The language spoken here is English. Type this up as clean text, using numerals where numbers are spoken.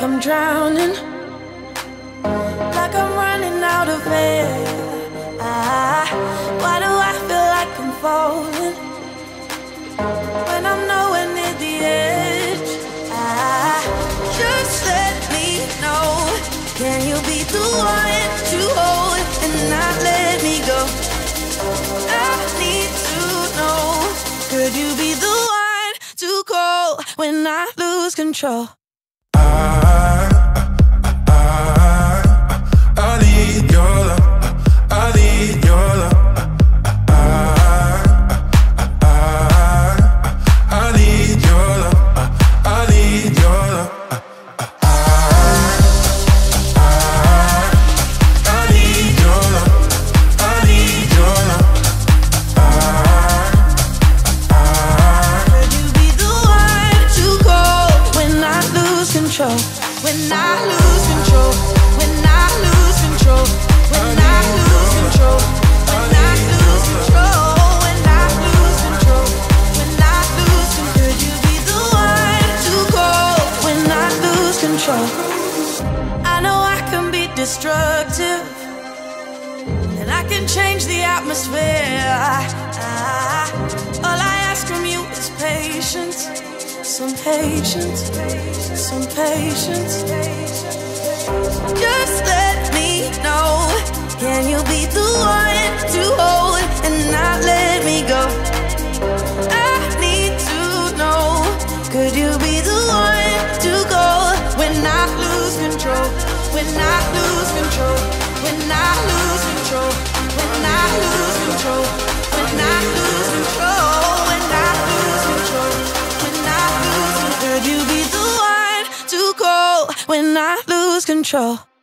I'm drowning, like I'm running out of air. Why do I feel like I'm falling when I'm nowhere near the edge? Just let me know, can you be the one to hold and not let me go? I need to know, could you be the one to call when I lose control? I need your love. I need your love. I need your love. I need your love. I need your love. I need your love. Could you be the one to call when I lose control? When I lose control, when I lose control, when I lose control, when I lose control, when I lose control, when I lose control. Could you be the one to call when I lose control? I know I can be destructive, and I can change the atmosphere. All I ask from you is patience. Some patience, some patience. Just let me know, can you be the one to hold and not let me go? I need to know, could you be the one to go when I lose control? When I lose control, when I lose control, when I lose control, when I lose control, when I lose control. Could you be the one to call when I lose control?